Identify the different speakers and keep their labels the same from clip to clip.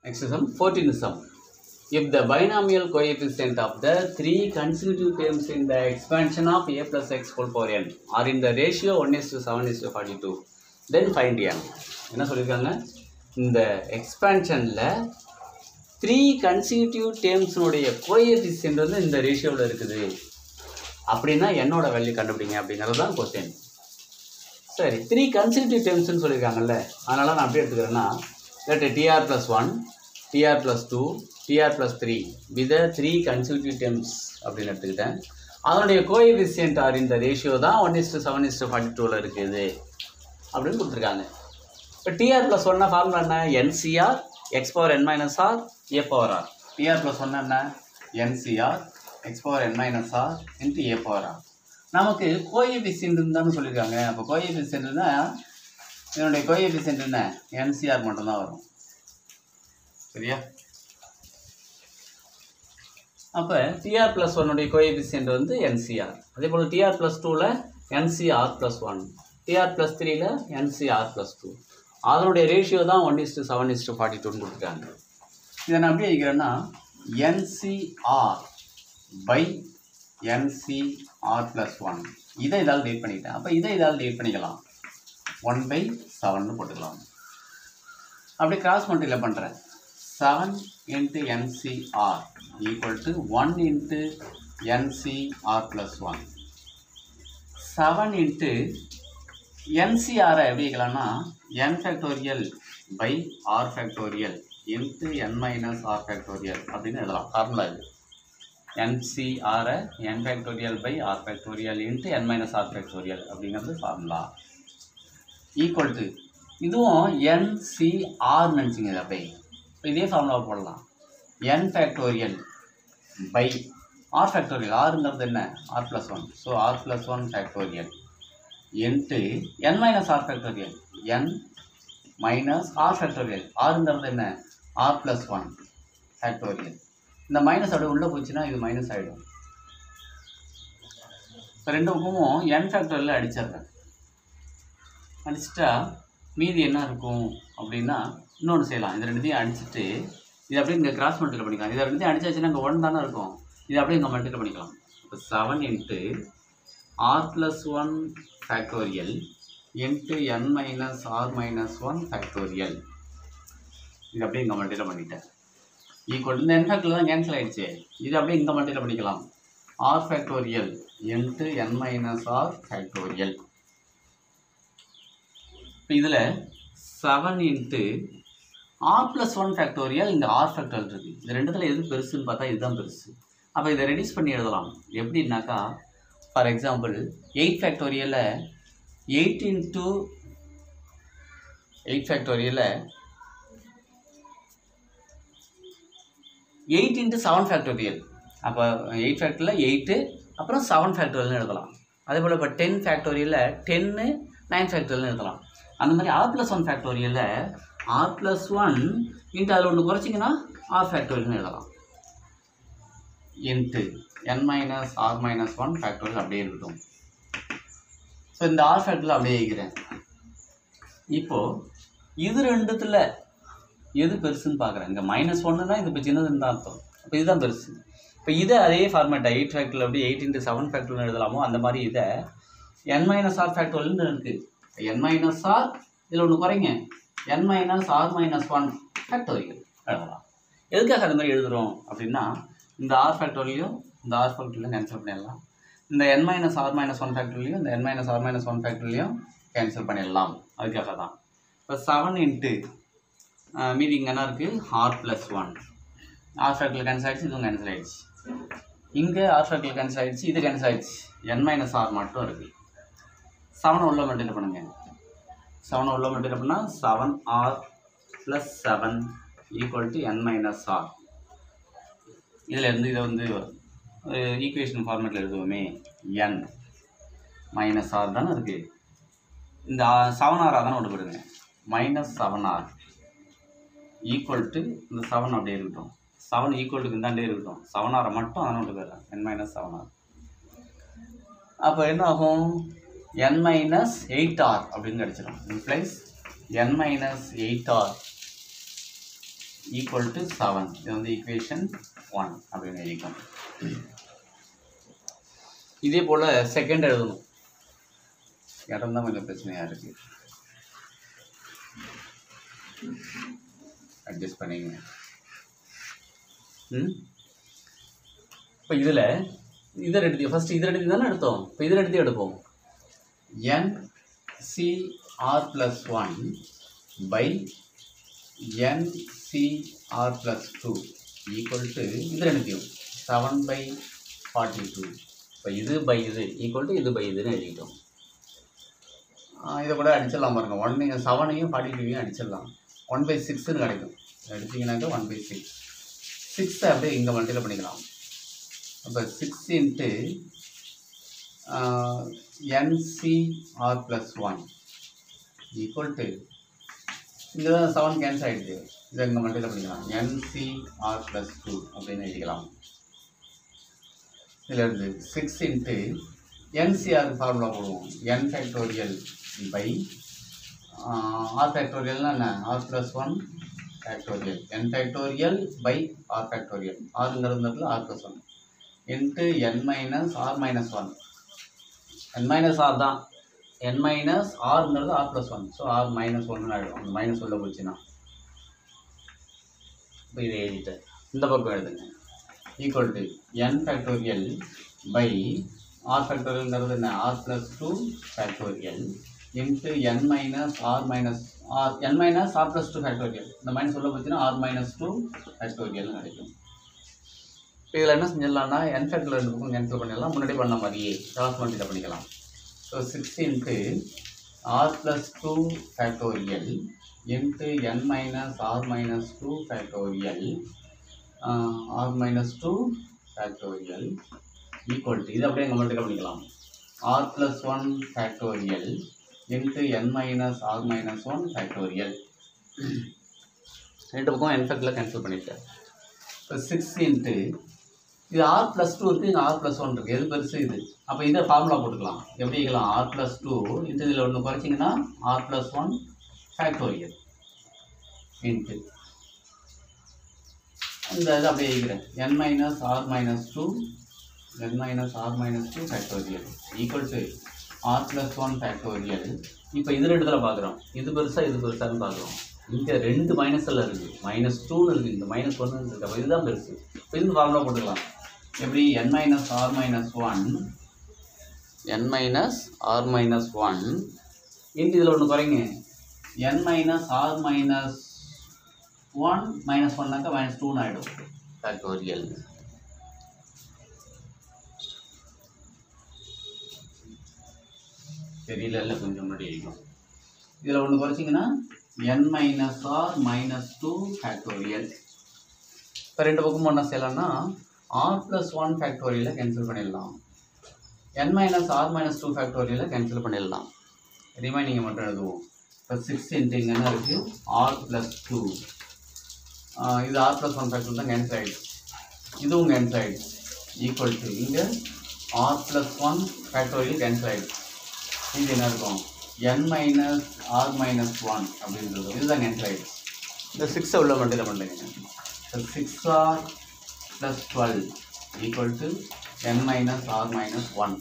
Speaker 1: Next sum, 14th sum. If the binomial coefficient of the three consecutive terms in the expansion of a plus x whole power n are in the ratio 1:7:42, then find n. என்ன சொல்லியிருக்காங்க? இந்த எக்ஸ்பான்ஷனில் three consecutive டேர்ம்ஸுடைய coefficient வந்து இந்த ரேஷியோவில் இருக்குது அப்படின்னா என்னோட வேல்யூ கண்டுபிடிங்க அப்படிங்கிறது தான் கொஸ்டின். சரி, த்ரீ கன்சிக்யூட்டிவ் டேர்ம்ஸ்னு சொல்லியிருக்காங்கல்ல, அதனால் நான் அப்படியே எடுத்துக்கிறேன்னா let tr plus 1, tr plus 2, tr plus 3 be the three consecutive terms அப்படின்னு எடுத்துக்கிட்டேன். அதனுடைய கோஎஃபிஷியன்ட் ஆர் இந்த ரேஷியோ தான் 1:7:42 இருக்குது அப்படின்னு கொடுத்துருக்காங்க. இப்போ டிஆர் ப்ளஸ் ஒன்னா ஃபார்முலா என்ன? NCR x power n minus r a power r. TR plus ஒன்னா என்ன? NCR x power n minus r into a power r. நமக்கு கோஎஃபிஷியன்ட் தானே சொல்லியிருக்காங்க. அப்போ கோஎஃபிஷியன்ட்னா இதனுடைய கோஎஃபிஷியன்ட் என்ன? என்சிஆர் மட்டும்தான் வரும். சரியா? அப்போ டிஆர் ப்ளஸ் ஒன்னுடைய கோஎஃபிஷியன்ட் வந்து என்சிஆர். அதே போல் டிஆர் ப்ளஸ் டூவில் என்சிஆர் ப்ளஸ் 1, டிஆர் ப்ளஸ் 3ல் என்சிஆர் ப்ளஸ் 2. அதனுடைய ரேஷியோ தான் 1:7:42 கொடுத்துருக்காங்க. இதை நான் எப்படி வைக்கிறேன்னா என்சிஆர் பை என்சிஆர் ப்ளஸ் 1 இதை இதால் டேட் பண்ணிக்கிட்டேன். அப்போ இதை இதால் டேட் பண்ணிக்கலாம், 1/7 போட்டுக்கலாம். அப்படியே கிராஸ் மல்டிப்ளை பண்ணுறேன். 7 into NCR equal to 1 into NCR plus 1. 7 into NCR எப்படி வைக்கலாம்னா n factorial by r factorial into n minus r factorial அப்படின்னு எழுதலாம். ஃபார்முலா இது. NCR n factorial by r factorial into n minus r factorial அப்படிங்கிறது formula. Equal to இதுவும் NCR நினச்சிங்க இது. அப்படியே இப்போ இதே ஃபார்முலாவை போடலாம். n factorial by r factorial. ஆறுங்கிறது என்ன? r plus 1. So r plus 1 factorial into n minus r factorial, n minus r factorial. ஆறுங்கிறது என்ன? r plus 1 factorial. இந்த மைனஸ் அப்படியே உள்ளே போச்சுன்னா இது மைனஸ் ஆகிடும். இப்போ ரெண்டு பக்கமும் n ஃபேக்டோரியல் அடிச்சிடுறேன். அடிச்சிட்டா மீதி என்ன இருக்கும் அப்படின்னா இன்னொன்று செய்யலாம். இது ரெண்டுத்தையும் அடிச்சுட்டு இது அப்படியே இங்கே கிராஸ் மல்டிப்ளை பண்ணிக்கலாம். இதை ரெண்டுத்தையும் அடிச்சாச்சுன்னா இங்கே 1 தானே இருக்கும். இது அப்படியே இங்கே மல்டிப்ளை பண்ணிக்கலாம். இப்போ 7 into r plus 1 factorial into n minus r minus 1 factorial. இது அப்படியே இங்கே மல்டிப்ளை பண்ணிட்டேன். ஈக்குவல் இந்த n ஃபேக்டோரியல் தான் கேன்சல் ஆகிடுச்சு. இது அப்படியே இங்கே மல்டிப்ளை பண்ணிக்கலாம். r factorial into n minus r factorial. இப்போ இதில் 7 into r plus 1 ஃபேக்டோரியல், இந்த r ஃபேக்டோரியல் இருக்குது. இந்த ரெண்டுத்தில் எது பெருசுன்னு பார்த்தா இதுதான் பெருசு. அப்போ இதை ரெடியூஸ் பண்ணி எழுதலாம். எப்படின்னாக்கா ஃபார் எக்ஸாம்பிள் 8 ஃபேக்டோரியலில் 8 into 8 ஃபேக்டோரியலில் 8 into 7 ஃபேக்டோரியல். அப்போ 8 ஃபேக்டரியில் 8 அப்புறம் 7 ஃபேக்டோரியல்னு எழுதலாம். அதே போல் இப்போ 10 ஃபேக்டோரியலில் 10 9 ஃபேக்டோரியல்னு எழுதலாம். அந்த மாதிரி r plus 1 ஃபேக்டோரியலில் r plus 1 இன்ட்டு அதில் ஒன்று குறைச்சிங்கன்னா r ஃபேக்டோரியல்னு எழுதலாம். இன்ட்டு n மைனஸ் r மைனஸ் 1 ஃபேக்டோரியல் அப்படியே இருக்கட்டும். ஸோ இந்த r ஃபேக்டோரியல் அப்படியே இருக்கிறேன். இப்போது இது ரெண்டுத்தில் எது பெருசுன்னு பார்க்குறேன். இங்கே -1 தான் இது இப்போ சின்னதுன்னு தான் அர்த்தம். இப்போ இதுதான் பெருசு. இப்போ இதை அதே ஃபார்மேட்டை 8 ஃபேக்டோரியல் அப்படி 8 into 7 ஃபேக்டோரியல் எழுதலாமோ அந்த மாதிரி இதை n மைனஸ் r ஃபேக்டோரியல்னு இருக்குது. n மைனஸ் ஆர் இதில் ஒன்று குறைங்க, n minus r minus 1 factorial எழுதலாம். எதுக்காக அது மாதிரி எழுதுகிறோம் அப்படின்னா இந்த r ஃபேக்டோரியலையும் இந்த r ஃபேக்டோரியலையும் கேன்சல் பண்ணிடலாம். இந்த n மைனஸ் ஆர் மைனஸ் 1 ஃபேக்டோரியலையும் இந்த n மைனஸ் ஆர் மைனஸ் 1 ஃபேக்டோரியலையும் கேன்சல் பண்ணிடலாம். அதுக்காக தான். இப்போ 7 இன்ட்டு மீதி இங்கே என்ன இருக்குது? r plus 1. r factorial cancel ஆகிடுச்சு, இதுவும் கேன்சல் ஆகிடுச்சு. இங்கே r ஃபேக்டோரியல் கேன்சல் ஆகிடுச்சு, இது கேன்சல் ஆகிடுச்சு. n மைனஸ் ஆர் மட்டும் இருக்குது. 7 உள்ள மல்டிப்ளை பண்ணுங்க. 7 உள்ள மல்டிப்ளை பண்ணால் 7r plus 7 equal to n minus r. இதில் இருந்து இதை வந்து ஈக்குவேஷன் ஃபார்மேட்டில் எழுதுவோமே, n மைனஸ் ஆர் தானே இருக்குது. இந்த 7r தானே விட்டு போடுங்க. மைனஸ் 7r ஈக்குவல் டு இந்த 7 அப்படியே இருக்கட்டும். 7 ஈக்குவல் டு இந்தாண்டே இருக்கட்டும். 7r மட்டும் அதனால் விட்டு போயிடலாம். n minus 7r. அப்போ என்ன ஆகும்? n minus 8r அப்படின்னு கிடச்சிடும். Implies n minus 8r equal to 7. இது வந்து ஈக்குவேஷன் 1 அப்படின்னு எழுதிக்கலாம். இதே போல் செகண்ட் எழுதணும். இடம் தான் கொஞ்சம் பிரச்சனையாக இருக்குது, அட்ஜஸ்ட் பண்ணிங்க. இப்போ இதில் இதை எடுத்து ஃபஸ்ட்டு இதில் எடுத்து தானே எடுத்தோம். இப்போ இதில் எடுத்து எடுப்போம். NCR + 1 by NCR + 2 equal to இதில் எடுத்தியும் 7/42. இப்போ இது பை இது ஈக்குவல் டு இது பை இதுன்னு எழுதிட்டோம். இதை கூட அடிச்சிடலாம் பாருங்க. 7ஐயும் 42ஐயும் அடிச்சிடலாம். 1/6ன்னு கிடைக்கும். எடுத்தீங்கன்னாக்கா 1/6. 6 அப்படியே இங்கே மல்டிப்ளை பண்ணிக்கலாம். அப்போ 6 × NCR + 1 ஈக்குவல் டு இங்கே தான் 7 கேன்சல் ஆகிடுது. இதை இங்கே மல்டிப்ளை பண்ணிக்கலாம். NCR + 2 அப்படின்னு எழுதிக்கலாம். இதில் இருந்து 6 × NCR ஃபார்முலா போடுவோம். n ஃபேக்டோரியல் பை r ஃபேக்டோரியல்னா என்ன? r + 1 factorial n factorial by r factorial. ஆறுங்கிறது இடத்துல r + 1 into n - r - 1. n - r தான். n - rங்கிறது r + 1. ஸோ r - 1 ஆகிடும். அந்த மைனஸ் உள்ள போச்சுன்னா. இப்போ இதை எழுதிட்டேன். இந்த பக்கம் எழுதுங்க. Equal to n factorial by r ஃபேக்டோரியல்ங்கிறது என்ன? r + 2 factorial into n - r - n - r + 2 factorial. இந்த மைனஸ் உள்ள போச்சுன்னா r - 2 ஃபேக்டோரியல் கிடைக்கும். இப்போ இதில் என்ன செஞ்சிடலாம்னா n ஃபேக்டோரியல் 2 பக்கம் கேன்சல் பண்ணிடலாம். முன்னாடி பண்ண மாதிரியே கிராஸ் மல்டிப்ளை பண்ணிக்கலாம். So 6 × r + 2 factorial into n - r - 2 factorial r - 2 factorial equal to இது அப்படியே இங்கே மல்டிப்ளை பண்ணிக்கலாம். r + 1 factorial into n - r - 1 factorial. ரெண்டு பக்கம் n ஃபேக்டரில் கேன்சல் பண்ணிட்டேன். இப்போ 6 × இது r + 2 இருக்குது, இங்கே r + 1 இருக்குது. எது பெருசு இது? அப்போ இதை ஃபார்முலா போட்டுக்கலாம். எப்படி இருக்கலாம்? r + 2 இன்ட்டு இதில் ஒன்று குறைச்சிங்கன்னா r + 1 ஃபேக்டோரியல் இன்ட்டு இந்த இது அப்படியே இருக்கிறேன். n - r - 2 n - r - 2 factorial equal to r + 1 factorial. இப்போ இது ரெண்டு இதில் பார்க்குறோம். இது பெருசாக இது பெருசான்னு பார்க்குறோம். இங்கே ரெண்டு மைனஸில் இருக்குது. -2ன்னு இருக்குது, இந்த -1 இருக்குது. அப்போ இதுதான் பெருசு. இப்போ இந்த ஃபார்முலா போட்டுக்கலாம். எப்படி? n - r - 1 n - r - 1 into இதில் ஒன்று குறைங்க. n - r - 1 -1னாக்கா -2ன்னு ஆகிடும் ஃபேக்டோரியல். தெரியல, கொஞ்சம் முன்னாடி இருக்கும். இதில் ஒன்று குறைச்சிங்கன்னா n - r - 2 ஃபேக்டோரியல். இப்போ ரெண்டு பக்கம் ஒன்றா செய்யலாம்னா r + 1 ஃபேக்டோரியலை கேன்சல் பண்ணிடலாம். n - r - 2 ஃபேக்டோரியலை கேன்சல் பண்ணிடலாம். ரிமைனிங்கை மட்டும் எழுதுவோம். இப்போ 6 × இங்கே என்ன இருக்குது? r + 2 இது r + 1 ஃபேக்டோரியல் தான் கேன்சல் ஆகிடுச்சு. இதுவும் கேன்சல் ஆகிடுச்சு. ஈக்குவல் டு இங்கே r + 1 ஃபேக்டோரியல் கேன்சல் ஆகிடுச்சு. இது என்ன இருக்கும்? n - r - 1 அப்படின்றது இதுதான் கேன்சல் ஆகிடுச்சு. இந்த 6 உள்ள மட்டும் இதை பண்ணுறீங்க. 6r + 12 equal to n - r - 1.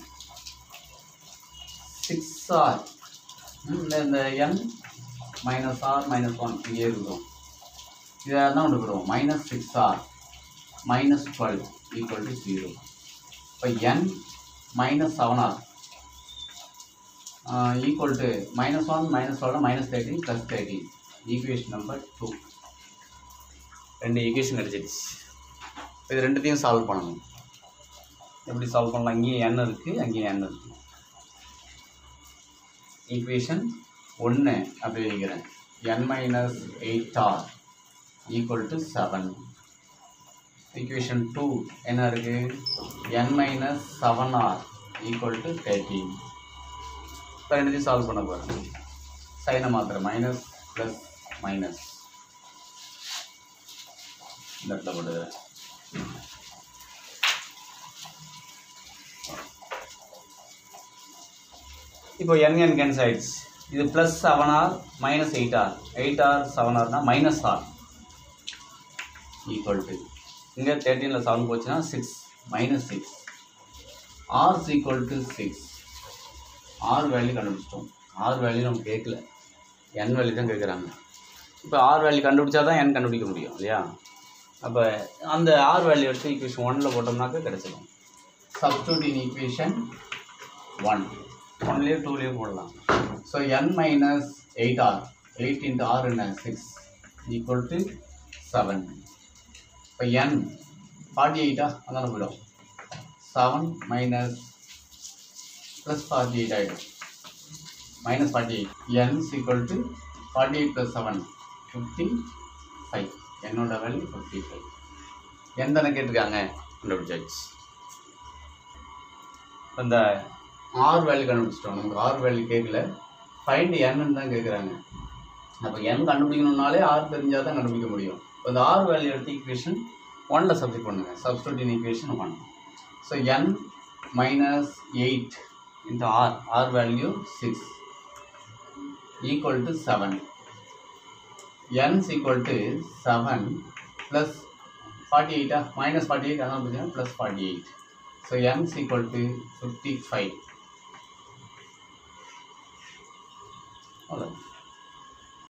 Speaker 1: 6r இந்த n - r - 1 இங்கே இருக்கும். இதை தான் கொண்டு போடுவோம். -6r - 12 equal to 0. இப்போ n - 7r equal to -1 -12 -13 + 13. Equation number 2. ரெண்டு ஈக்குவேஷன் கிடச்சிடுச்சு. இது ரெண்டுத்தையும் சால்வ் பண்ணணும். எப்படி சால்வ் பண்ணலாம்? இங்கேயும் n இருக்குது, அங்கேயும் n இருக்குது. ஈக்குவேஷன் 1 அப்படி வைக்கிறேன். n - 8r equal to 7. Equation 2 என்ன இருக்குது? n - 7r equal to 13. இப்போ ரெண்டுத்தையும் சால்வ் பண்ண போகிறேன். சைனை மாத்திரம் மைனஸ் ப்ளஸ் மைனஸ் இந்த இடத்துல போட்டுக்கிறேன். இப்போ n கேன்சல் ஆகிடுச்சு. இது +7r - 8r 8r 7rனா -r equal to இங்கே 13ல் 7 போச்சுன்னா 6 minus 6 r is equal to 6 r value கண்டுபிடிச்சிட்டோம். r வேல்யூ நம்ம கேட்கல, n வேல்யூ தான் கேட்குறாங்க. இப்போ r வேல்யூ கண்டுபிடிச்சா தான் n கண்டுபிடிக்க முடியும் இல்லையா? அப்போ அந்த r வேல்யூ எடுத்து ஈக்குவேஷன் 1ல் போட்டோம்னாக்க கிடச்சிடும். சப்ஸ்டிட்யூட் இன் ஈக்குவேஷன் 1 1லேயே 2லேயே போடலாம். So n minus 8r 8 into r என்ன 6 equal to 7. இப்போ n 48 அதான போயிடும். 7 மைனஸ் ப்ளஸ் 48 ஆகிடும். Minus 48 n is equal to 48 plus 7 55. என்னோட வேல்யூ 55. n தானே கேட்டிருக்காங்க, கண்டுபிடிச்சாச்சு. இந்த r வேல்யூ கண்டுபிடிச்சிட்டோம். நமக்கு r வேல்யூ கேட்கல, ஃபைண்ட் n தான் கேட்குறாங்க. அப்போ n கண்டுபிடிக்கணும்னாலே r தெரிஞ்சால் தான் கண்டுபிடிக்க முடியும். இப்போ இந்த r வேல்யூ எடுத்து ஈக்குவேஷன் 1ல் சப்ஸ்டிட் பண்ணுங்க. Substitute in equation 1. So n minus 8 into r value 6 equal to 7. n is equal to 7 plus 48 minus 48 அதான் பார்த்தீங்கன்னா plus 48. So n is equal to 55.